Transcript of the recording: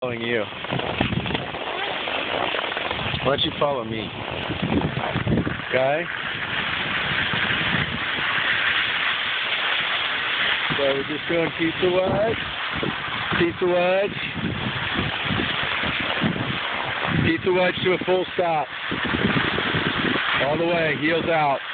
Following you. Why don't you follow me? Okay? So we're just doing pizza wedge. Pizza wedge. Pizza wedge to a full stop. All the way, heels out.